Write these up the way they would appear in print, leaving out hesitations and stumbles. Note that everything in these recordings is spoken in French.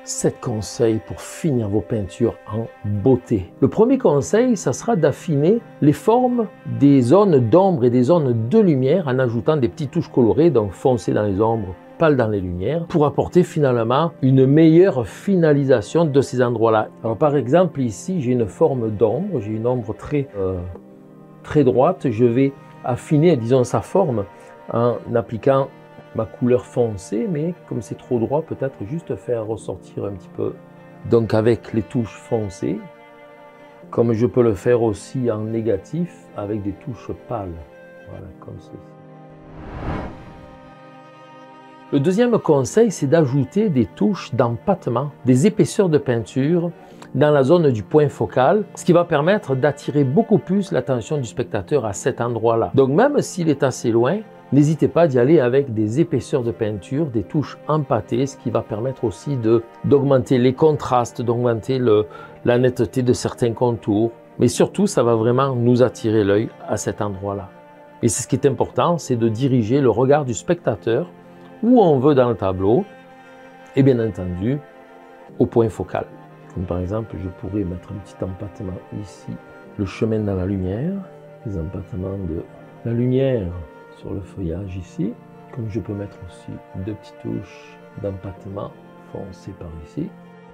7 conseils pour finir vos peintures en beauté. Le premier conseil, ça sera d'affiner les formes des zones d'ombre et des zones de lumière en ajoutant des petites touches colorées, donc foncées dans les ombres, pâles dans les lumières, pour apporter finalement une meilleure finalisation de ces endroits-là. Alors par exemple, ici, j'ai une forme d'ombre, j'ai une ombre très droite. Je vais affiner, disons, sa forme en appliquant ma couleur foncée, mais comme c'est trop droit, peut-être juste faire ressortir un petit peu. Donc avec les touches foncées, comme je peux le faire aussi en négatif avec des touches pâles. Voilà, comme ceci. Le deuxième conseil, c'est d'ajouter des touches d'empattement, des épaisseurs de peinture dans la zone du point focal, ce qui va permettre d'attirer beaucoup plus l'attention du spectateur à cet endroit-là. Donc même s'il est assez loin, n'hésitez pas d'y aller avec des épaisseurs de peinture, des touches empâtées, ce qui va permettre aussi d'augmenter les contrastes, d'augmenter la netteté de certains contours. Mais surtout, ça va vraiment nous attirer l'œil à cet endroit-là. Et c'est ce qui est important, c'est de diriger le regard du spectateur où on veut dans le tableau, et bien entendu, au point focal. Comme par exemple, je pourrais mettre un petit empattement ici, le chemin dans la lumière, les empattements de la lumière sur le feuillage ici, comme je peux mettre aussi 2 petites touches d'empattement foncé par ici.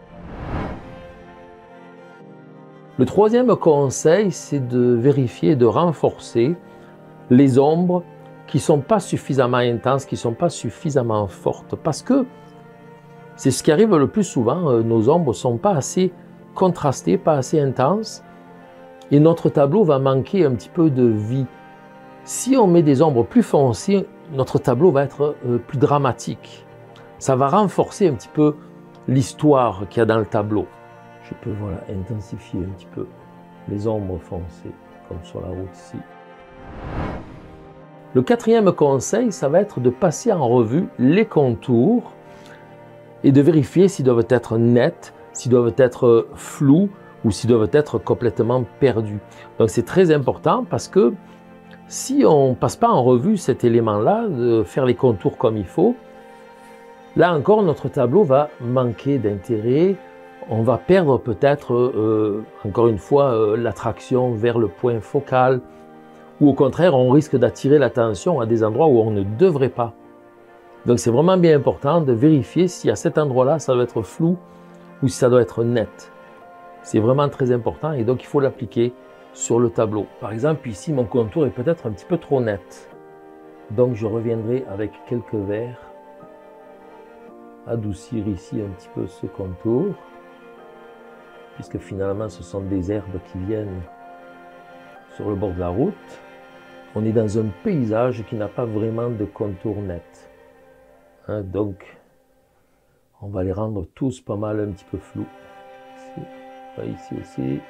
Le troisième conseil, c'est de vérifier et de renforcer les ombres qui ne sont pas suffisamment intenses, qui ne sont pas suffisamment fortes. Parce que c'est ce qui arrive le plus souvent, nos ombres ne sont pas assez contrastées, pas assez intenses, et notre tableau va manquer un petit peu de vie. Si on met des ombres plus foncées, notre tableau va être plus dramatique. Ça va renforcer un petit peu l'histoire qu'il y a dans le tableau. Je peux voilà, intensifier un petit peu les ombres foncées, comme sur la route ici. Le quatrième conseil, ça va être de passer en revue les contours et de vérifier s'ils doivent être nets, s'ils doivent être flous ou s'ils doivent être complètement perdus. Donc c'est très important parce que si on ne passe pas en revue cet élément-là, de faire les contours comme il faut, là encore notre tableau va manquer d'intérêt, on va perdre peut-être, encore une fois, l'attraction vers le point focal, ou au contraire, on risque d'attirer l'attention à des endroits où on ne devrait pas. Donc c'est vraiment bien important de vérifier si à cet endroit-là, ça doit être flou ou si ça doit être net. C'est vraiment très important et donc il faut l'appliquer sur le tableau. Par exemple, ici, mon contour est peut-être un petit peu trop net. Donc je reviendrai avec quelques verres, adoucir ici un petit peu ce contour, puisque finalement ce sont des herbes qui viennent sur le bord de la route. On est dans un paysage qui n'a pas vraiment de contour net. Hein, donc, on va les rendre tous pas mal un petit peu flous. Ici aussi.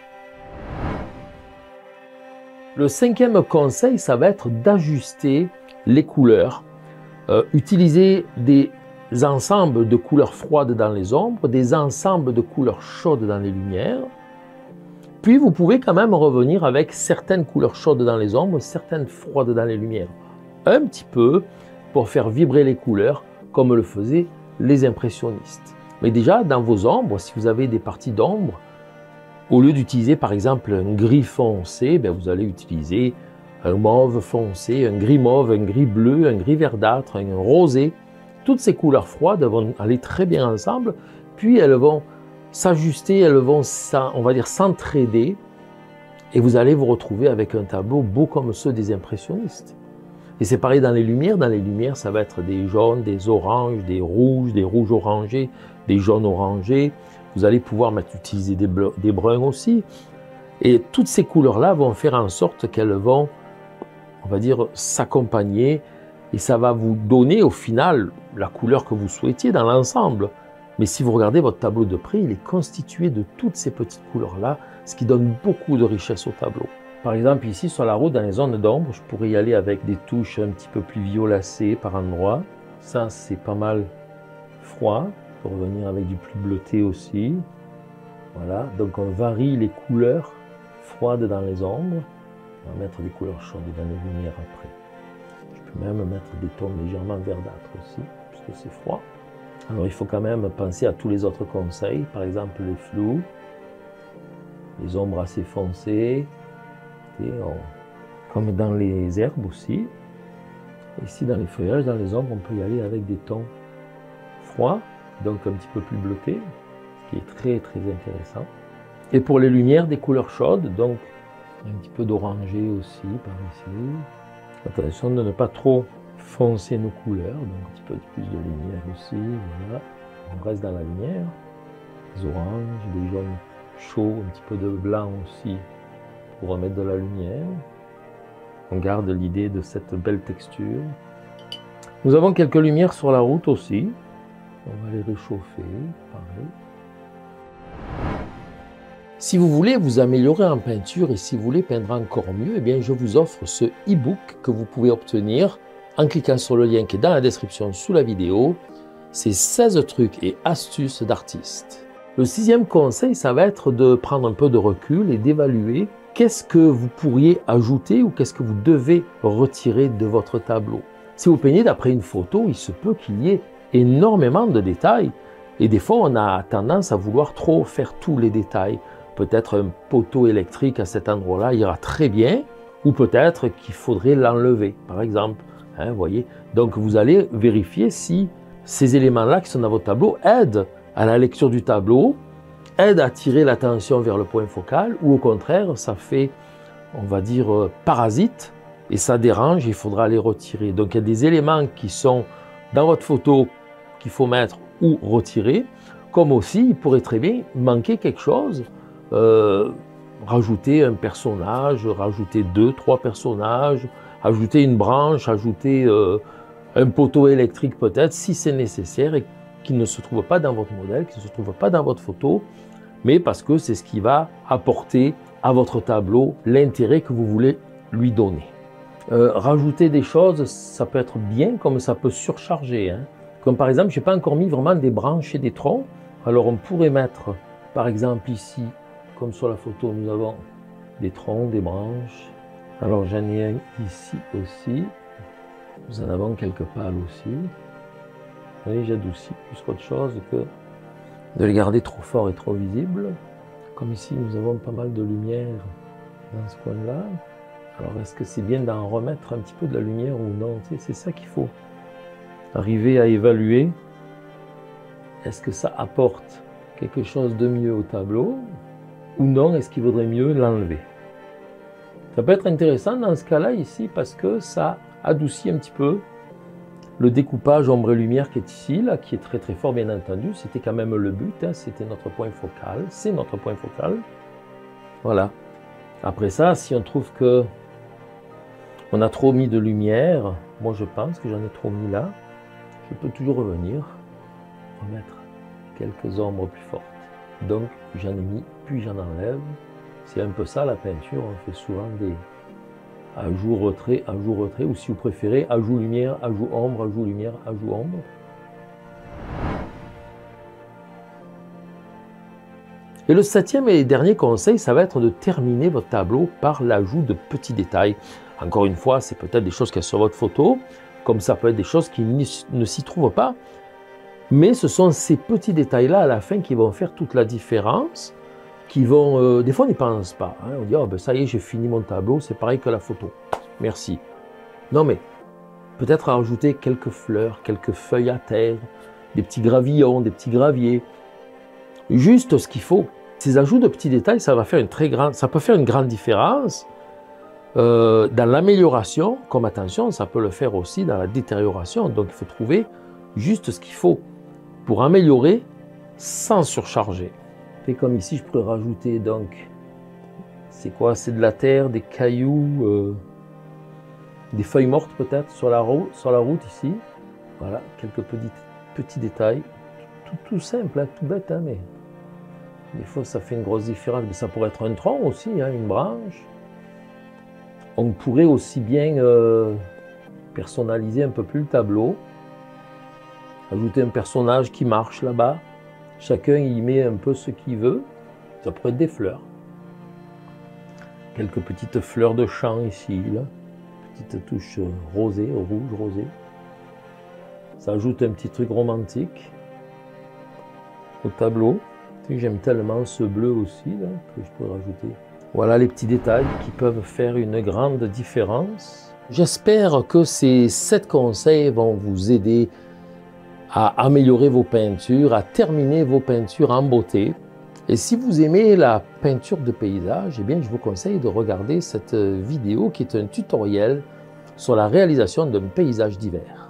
Le cinquième conseil, ça va être d'ajuster les couleurs. Utiliser des ensembles de couleurs froides dans les ombres, des ensembles de couleurs chaudes dans les lumières. Puis vous pouvez quand même revenir avec certaines couleurs chaudes dans les ombres, certaines froides dans les lumières. Un petit peu pour faire vibrer les couleurs comme le faisaient les impressionnistes. Mais déjà, dans vos ombres, si vous avez des parties d'ombre, au lieu d'utiliser par exemple un gris foncé, vous allez utiliser un mauve foncé, un gris mauve, un gris bleu, un gris verdâtre, un rosé. Toutes ces couleurs froides vont aller très bien ensemble, puis elles vont s'ajuster, elles vont, on va dire, s'entraider, et vous allez vous retrouver avec un tableau beau comme ceux des impressionnistes. Et c'est pareil dans les lumières. Dans les lumières, ça va être des jaunes, des oranges, des rouges orangés, des jaunes orangés. Vous allez pouvoir utiliser des bruns aussi. Et toutes ces couleurs-là vont faire en sorte qu'elles vont, on va dire, s'accompagner, et ça va vous donner au final la couleur que vous souhaitiez dans l'ensemble. Mais si vous regardez votre tableau de près, il est constitué de toutes ces petites couleurs-là, ce qui donne beaucoup de richesse au tableau. Par exemple, ici, sur la route, dans les zones d'ombre, je pourrais y aller avec des touches un petit peu plus violacées par endroits. Ça, c'est pas mal froid. Je peux revenir avec du plus bleuté aussi. Voilà, donc on varie les couleurs froides dans les ombres. On va mettre des couleurs chaudes dans les lumières après. Je peux même mettre des tons légèrement verdâtres aussi, puisque c'est froid. Alors il faut quand même penser à tous les autres conseils, par exemple les flous, les ombres assez foncées, comme dans les herbes aussi. Ici dans les feuillages, dans les ombres, on peut y aller avec des tons froids, donc un petit peu plus bleutés, ce qui est très très intéressant. Et pour les lumières, des couleurs chaudes, donc un petit peu d'orangé aussi par ici. Attention de ne pas trop foncer nos couleurs, donc un petit peu plus de lumière aussi, voilà. On reste dans la lumière, des oranges, des jaunes chauds, un petit peu de blanc aussi pour remettre de la lumière. On garde l'idée de cette belle texture. Nous avons quelques lumières sur la route aussi. On va les réchauffer, pareil. Si vous voulez vous améliorer en peinture et si vous voulez peindre encore mieux, eh bien je vous offre ce e-book que vous pouvez obtenir en cliquant sur le lien qui est dans la description sous la vidéo. C'est 16 trucs et astuces d'artistes. Le 6e conseil, ça va être de prendre un peu de recul et d'évaluer qu'est-ce que vous pourriez ajouter ou qu'est-ce que vous devez retirer de votre tableau. Si vous peignez d'après une photo, il se peut qu'il y ait énormément de détails et des fois on a tendance à vouloir trop faire tous les détails. Peut-être un poteau électrique à cet endroit-là ira très bien, ou peut-être qu'il faudrait l'enlever, par exemple. Vous voyez. Donc vous allez vérifier si ces éléments-là qui sont dans votre tableau aident à la lecture du tableau, aident à attirer l'attention vers le point focal, ou au contraire, ça fait, on va dire, parasite, et ça dérange, il faudra les retirer. Donc il y a des éléments qui sont dans votre photo qu'il faut mettre ou retirer, comme aussi, il pourrait très bien manquer quelque chose, rajouter un personnage, rajouter 2, 3 personnages, ajouter une branche, ajouter un poteau électrique peut-être, si c'est nécessaire et qu'il ne se trouve pas dans votre modèle, qu'il ne se trouve pas dans votre photo, mais parce que c'est ce qui va apporter à votre tableau l'intérêt que vous voulez lui donner. Rajouter des choses, ça peut être bien comme ça peut surcharger. Comme par exemple, je n'ai pas encore mis vraiment des branches et des troncs, alors on pourrait mettre par exemple ici, comme sur la photo, nous avons des troncs, des branches. Alors j'en ai un ici aussi. Nous en avons quelques pâles aussi. Vous voyez, j'adoucis plus qu'autre chose que de les garder trop forts et trop visibles. Comme ici, nous avons pas mal de lumière dans ce coin-là. Alors est-ce que c'est bien d'en remettre un petit peu de la lumière ou non? Tu sais, c'est ça qu'il faut arriver à évaluer. Est-ce que ça apporte quelque chose de mieux au tableau ou non, est-ce qu'il vaudrait mieux l'enlever? Ça peut être intéressant dans ce cas-là ici parce que ça adoucit un petit peu le découpage ombre et lumière qui est ici, là, qui est très très fort bien entendu. C'était quand même le but, c'était notre point focal, c'est notre point focal. Voilà. Après ça, si on trouve que on a trop mis de lumière, moi je pense que j'en ai trop mis là, je peux toujours revenir, remettre quelques ombres plus fortes. Donc j'en ai mis, puis j'en enlève. C'est un peu ça la peinture, on fait souvent des ajout-retrait, ajout-retrait, ou si vous préférez, ajout-lumière, ajout-ombre, ajout-lumière, ajout-ombre. Et le 7e et dernier conseil, ça va être de terminer votre tableau par l'ajout de petits détails. Encore une fois, c'est peut-être des choses qu'il y a sur votre photo, comme ça peut être des choses qui ne s'y trouvent pas. Mais ce sont ces petits détails-là à la fin qui vont faire toute la différence, qui vont... des fois, on n'y pense pas. On dit, oh, ben, ça y est, j'ai fini mon tableau, c'est pareil que la photo. Merci. Non, mais peut-être rajouter quelques fleurs, quelques feuilles à terre, des petits gravillons, des petits graviers. Juste ce qu'il faut. Ces ajouts de petits détails, ça peut faire une grande différence dans l'amélioration, comme attention, ça peut le faire aussi dans la détérioration. Donc, il faut trouver juste ce qu'il faut pour améliorer sans surcharger. Et comme ici, je pourrais rajouter donc, c'est quoi? C'est de la terre, des cailloux, des feuilles mortes peut-être sur la route ici. Voilà, quelques petits détails. Tout simple, tout bête, mais des fois ça fait une grosse différence. Mais ça pourrait être un tronc aussi, une branche. On pourrait aussi bien personnaliser un peu plus le tableau. Ajouter un personnage qui marche là-bas. Chacun y met un peu ce qu'il veut. Ça pourrait être des fleurs. Quelques petites fleurs de champ ici, là. Petite touche rosée, rouge, rosée. Ça ajoute un petit truc romantique. au tableau. J'aime tellement ce bleu aussi là, que je peux rajouter. Voilà les petits détails qui peuvent faire une grande différence. J'espère que ces 7 conseils vont vous aider à améliorer vos peintures, à terminer vos peintures en beauté. Et si vous aimez la peinture de paysage, eh bien, je vous conseille de regarder cette vidéo qui est un tutoriel sur la réalisation d'un paysage d'hiver.